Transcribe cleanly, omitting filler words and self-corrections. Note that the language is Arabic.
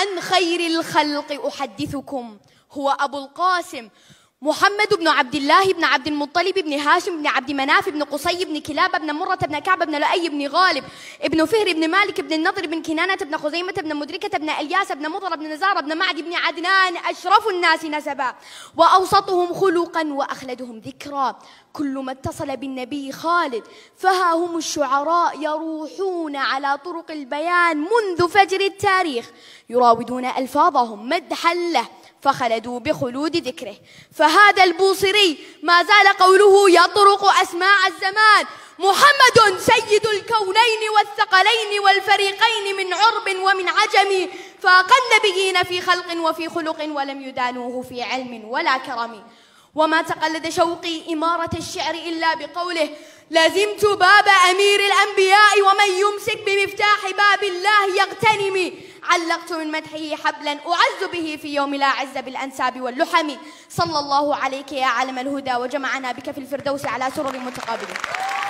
عن خير الخلق أحدثكم، هو أبو القاسم محمد بن عبد الله بن عبد المطلب بن هاشم بن عبد مناف بن قصي بن كلاب بن مرة بن كعب بن لؤي بن غالب بن فهر بن مالك بن النضر بن كنانة بن خزيمة بن مدركة بن إلياس بن مضر بن نزار بن معد بن عدنان، أشرف الناس نسبا وأوسطهم خلقا وأخلدهم ذكرا. كل ما اتصل بالنبي خالد، فها هم الشعراء يروحون على طرق البيان منذ فجر التاريخ، يراودون ألفاظهم مدحا له فخلدوا بخلود ذكره. فهذا البوصيري ما زال قوله يطرق أسماع الزمان: محمد سيد الكونين والثقلين والفريقين من عرب ومن عجم، فاق النبيين في خلق وفي خلق ولم يدانوه في علم ولا كرم. وما تقلد شوقي إمارة الشعر إلا بقوله: لازمت باب أمير الأنبياء ومن يمسك بمفتاح باب الله يغتنم. علقت من مدحه حبلا أعز به في يوم لا عز بالأنساب واللحم. صلى الله عليك يا علم الهدى، وجمعنا بك في الفردوس على سرر متقابلين.